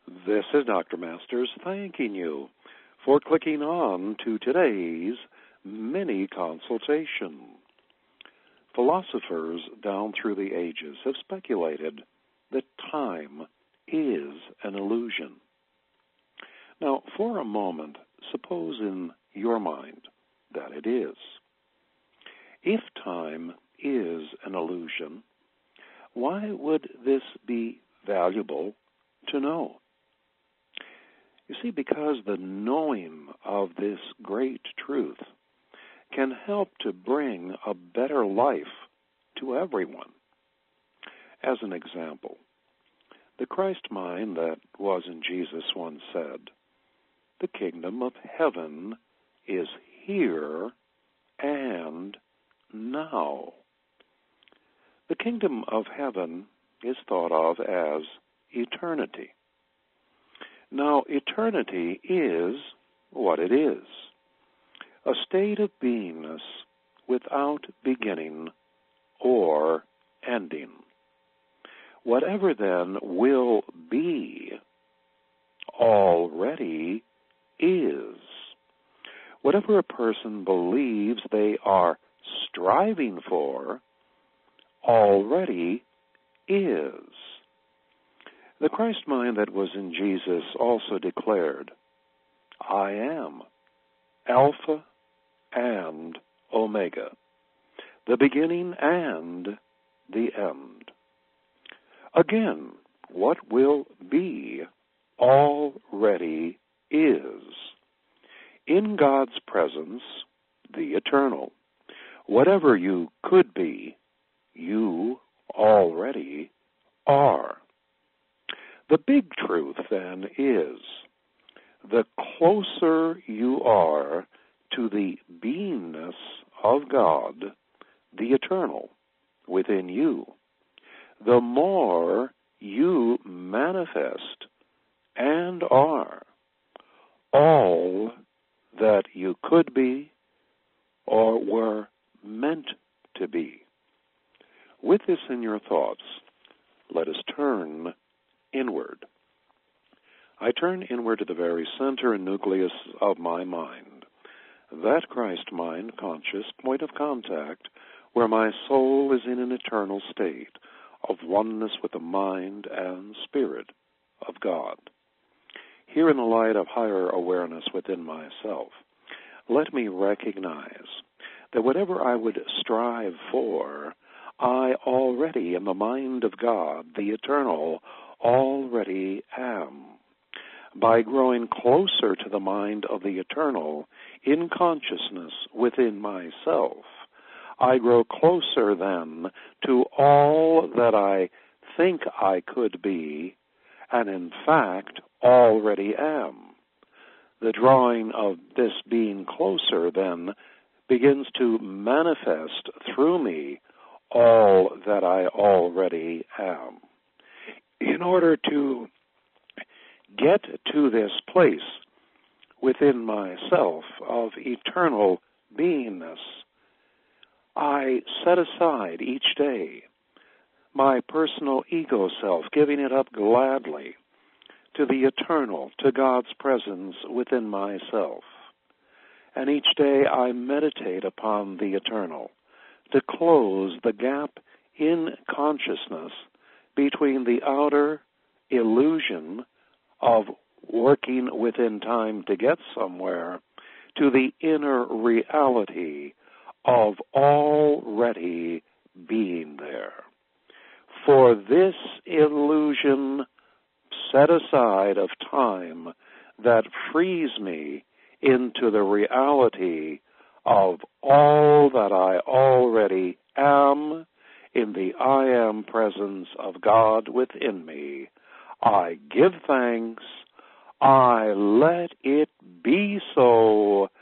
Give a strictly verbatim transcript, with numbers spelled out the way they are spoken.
This is Doctor Masters thanking you for clicking on to today's mini consultation. Philosophers down through the ages have speculated that time is an illusion. Now, for a moment, suppose in your mind that it is. If time is an illusion, why would this be valuable to know? You see, because the knowing of this great truth can help to bring a better life to everyone. As an example, the Christ mind that was in Jesus once said, "The kingdom of heaven is here and now." The kingdom of heaven is thought of as eternity. Now, eternity is what it is, a state of beingness without beginning or ending. Whatever then will be already is. Whatever a person believes they are striving for already is. The Christ mind that was in Jesus also declared, "I am Alpha and Omega, the beginning and the end." Again, what will be already is. In God's presence, the eternal, whatever you could be, you already are. The big truth, then, is the closer you are to the beingness of God, the eternal, within you, the more you manifest and are all that you could be or were meant to be. With this in your thoughts, let us turn inward. I turn inward to the very center and nucleus of my mind, that Christ mind, conscious point of contact, where my soul is in an eternal state of oneness with the mind and spirit of God. Here in the light of higher awareness within myself, let me recognize that whatever I would strive for, I already, in the mind of God, the eternal, already am. By growing closer to the mind of the eternal in consciousness within myself, I grow closer then to all that I think I could be, and in fact already am. The drawing of this being closer then begins to manifest through me all that I already am. In order to get to this place within myself of eternal beingness, I set aside each day my personal ego self, giving it up gladly to the eternal, to God's presence within myself. And each day I meditate upon the eternal to close the gap in consciousness between the outer illusion of working within time to get somewhere to the inner reality of already being there. For this illusion set aside of time that frees me into the reality of all that I already am in the I am presence of God within me, I give thanks, I let it be so,